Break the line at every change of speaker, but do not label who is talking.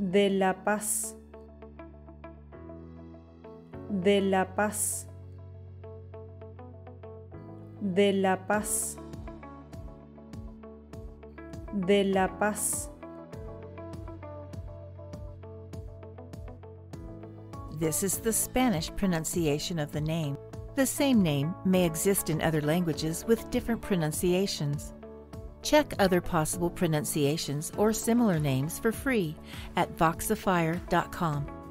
De La Paz. De La Paz. De La Paz. De La Paz.
This is the Spanish pronunciation of the name. The same name may exist in other languages with different pronunciations. Check other possible pronunciations or similar names for free at Voxifier.com.